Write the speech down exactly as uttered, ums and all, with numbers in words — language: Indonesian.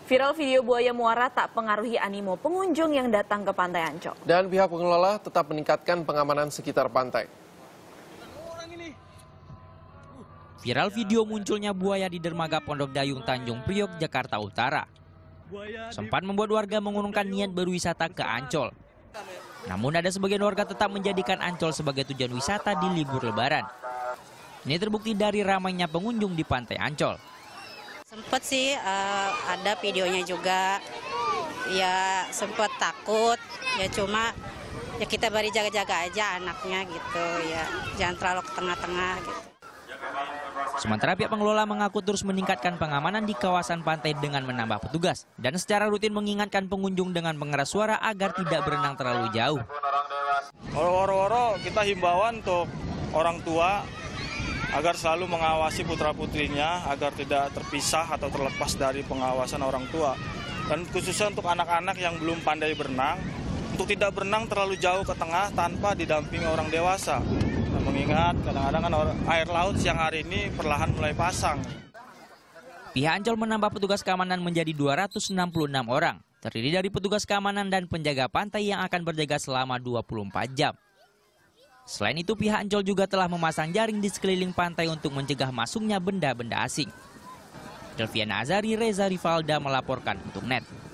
Viral video buaya muara tak pengaruhi animo pengunjung yang datang ke Pantai Ancol. Dan pihak pengelola tetap meningkatkan pengamanan sekitar pantai. Viral video munculnya buaya di dermaga Pondok Dayung Tanjung Priok, Jakarta Utara. Sempat membuat warga mengurungkan niat berwisata ke Ancol. Namun ada sebagian warga tetap menjadikan Ancol sebagai tujuan wisata di libur Lebaran. Ini terbukti dari ramainya pengunjung di Pantai Ancol. Sempet sih uh, ada videonya juga, ya sempet takut, ya cuma ya kita bari jaga-jaga aja anaknya gitu, ya jangan terlalu ke tengah-tengah gitu. Sementara pihak pengelola mengaku terus meningkatkan pengamanan di kawasan pantai dengan menambah petugas dan secara rutin mengingatkan pengunjung dengan mengeras suara agar tidak berenang terlalu jauh. Woro-woro kita himbauan untuk orang tua agar selalu mengawasi putra-putrinya agar tidak terpisah atau terlepas dari pengawasan orang tua. Dan khususnya untuk anak-anak yang belum pandai berenang, untuk tidak berenang terlalu jauh ke tengah tanpa didampingi orang dewasa. Nah, mengingat kadang-kadang kan air laut siang hari ini perlahan mulai pasang. Pihak Ancol menambah petugas keamanan menjadi dua ratus enam puluh enam orang, terdiri dari petugas keamanan dan penjaga pantai yang akan berjaga selama dua puluh empat jam. Selain itu, pihak Ancol juga telah memasang jaring di sekeliling pantai untuk mencegah masuknya benda-benda asing. Delviana Azari, Reza Rivalda melaporkan untuk N E T.